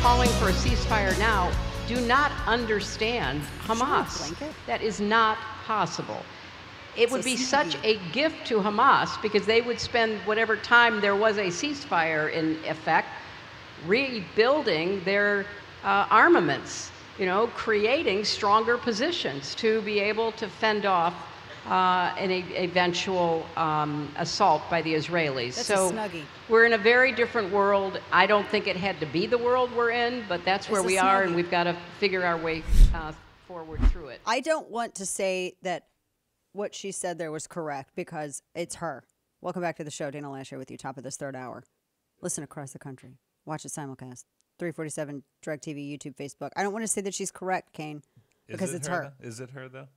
calling for a ceasefire now do not understand Hamas. That is not possible. It would be such a gift to Hamas because they would spend whatever time there was a ceasefire in effect rebuilding their armaments, creating stronger positions to be able to fend off an eventual assault by the Israelis. That's so a snuggie. We're in a very different world. I don't think it had to be the world we're in, but that's where we are, and we've got to figure our way forward through it. I don't want to say that what she said there was correct because it's her. Welcome back to the show. Dana Loesch here with you, top of this third hour. Listen across the country. Watch it simulcast. 347, DirecTV, YouTube, Facebook. I don't want to say that she's correct, Kane, because it's her. Is it her, though?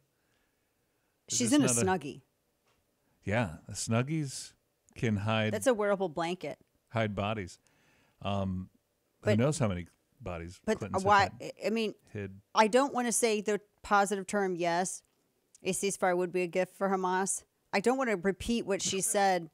She's in a Snuggie. Yeah, Snuggies can hide. That's a wearable blanket. Hide bodies. Who knows how many bodies Clinton's why? I mean, hid. I don't want to say the positive term. Yes, a ceasefire would be a gift for Hamas. I don't want to repeat what she said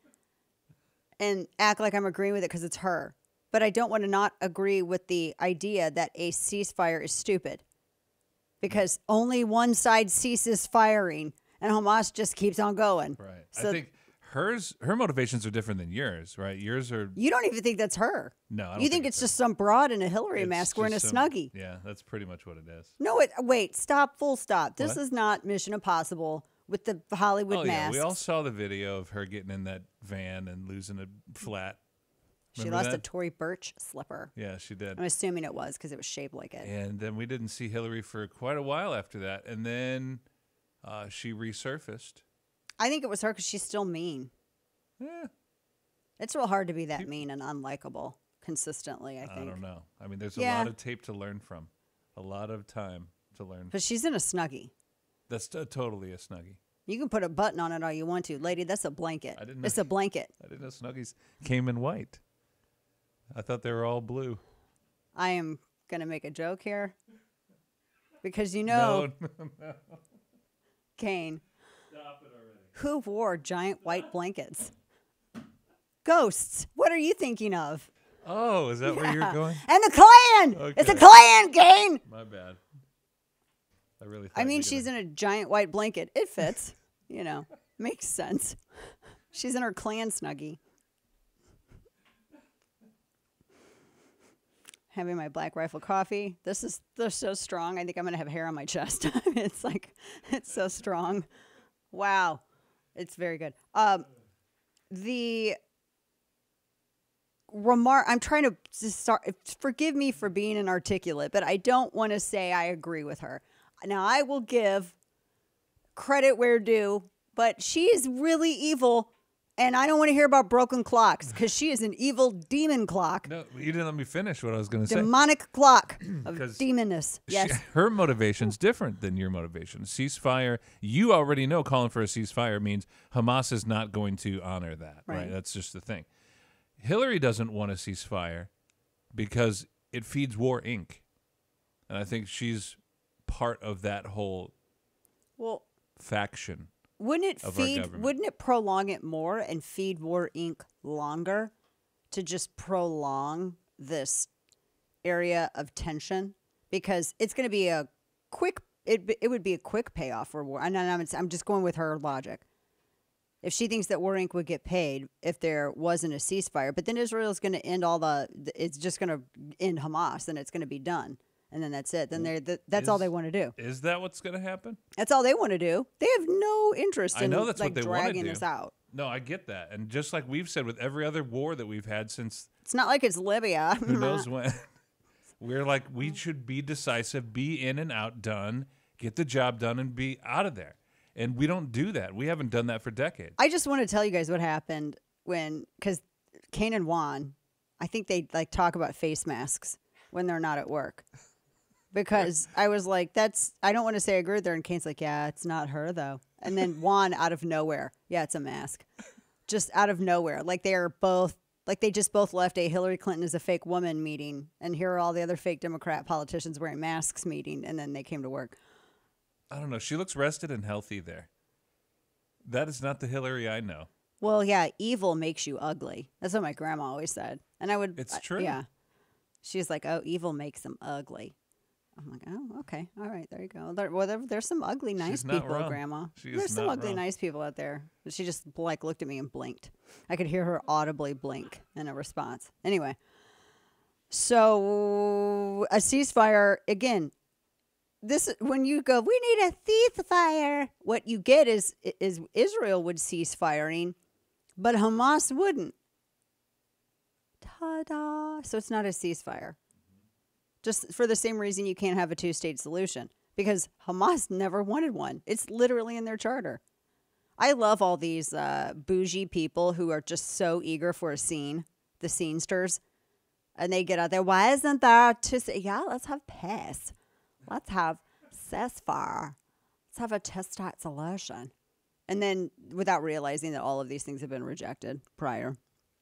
and act like I'm agreeing with it because it's her. But I don't want to not agree with the idea that a ceasefire is stupid because only one side ceases firing. And Hamas just keeps on going. Right. So I think her motivations are different than yours, right? Yours are... You don't even think that's her. No, I don't You think it's just some broad in a Hillary mask wearing a Snuggie. Yeah, that's pretty much what it is. No, wait, stop, full stop. This is not Mission Impossible with the Hollywood masks. Yeah, we all saw the video of her getting in that van and losing a flat. She lost a Tory Burch slipper. Yeah, she did. I'm assuming it was because it was shaped like it. And then we didn't see Hillary for quite a while after that. And then... she resurfaced. I think it was her because she's still mean. Yeah. It's real hard to be that mean and unlikable consistently, I think. I don't know. I mean, there's a lot of tape to learn from. A lot of time to learn. But she's in a Snuggie. That's totally a Snuggie. You can put a button on it all you want to. Lady, that's a blanket. It's a blanket. I didn't know Snuggies came in white. I thought they were all blue. I am going to make a joke here. Because No. Kane. Stop it already. Who wore giant white blankets? Ghosts. What are you thinking of? Oh, is that where you're going? And the Klan. Okay. It's a Klan, Kane. My bad. I really. I mean, she's in a giant white blanket. It fits. Makes sense. She's in her Klan Snuggie. Having my Black Rifle coffee. They're so strong. I think I'm going to have hair on my chest. It's so strong. Wow. It's very good. The remark, I'm trying to start, forgive me for being inarticulate, but I don't want to say I agree with her. Now, I will give credit where due, but she is really evil. And I don't want to hear about broken clocks because she is an evil demon clock. No, you didn't let me finish what I was going to say. Demonic clock of demonness. Yes. Her motivation's different than your motivation. Ceasefire, you already know calling for a ceasefire means Hamas is not going to honor that, right? That's just the thing. Hillary doesn't want a ceasefire because it feeds War Inc. And I think she's part of that whole faction. Wouldn't it prolong it more and feed War Inc. longer to just prolong this area of tension? Because it's going to be a quick, it would be a quick payoff for war. I'm just going with her logic. If she thinks that War Inc. would get paid if there wasn't a ceasefire, but then Israel's going to end it's just going to end Hamas and it's going to be done. And then that's it. Then that's all they want to do. Is that what's going to happen? That's all they want to do. They have no interest in what they dragging this out. No, I get that. And just like we've said with every other war that we've had since... It's not like it's Libya. Who knows when. We're like, we should be decisive, be in and out, done, get the job done, and be out of there. And we don't do that. We haven't done that for decades. I just want to tell you guys what happened because Kane and Juan, I think they talk about face masks when they're not at work. Because I was like, I don't want to say I agree with her. And Kane's like, yeah, it's not her, though. And then Juan out of nowhere. Yeah, it's a mask. Just out of nowhere. Like they just both left a Hillary Clinton is a fake woman meeting. And here are all the other fake Democrat politicians wearing masks meeting. And then they came to work. I don't know. She looks rested and healthy there. That is not the Hillary I know. Well, yeah, evil makes you ugly. That's what my grandma always said. And I would. It's true. Yeah. She's like, oh, evil makes them ugly. I'm like, oh, okay. All right, there you go. There's some ugly, nice people, wrong. Grandma. She There's is some not ugly, wrong. nice people out there. She just like looked at me and blinked. I could hear her audibly blink in a response. Anyway, so a ceasefire, again, this when you go, we need a ceasefire, what you get is Israel would cease firing, but Hamas wouldn't. Ta-da! So it's not a ceasefire. Just for the same reason you can't have a two-state solution, because Hamas never wanted one. It's literally in their charter. I love all these bougie people who are just so eager for a scene, the scenesters, and they get out there. Why isn't there yeah, let's have peace. Let's have ceasefire. Let's have a two-state solution. And then without realizing that all of these things have been rejected prior.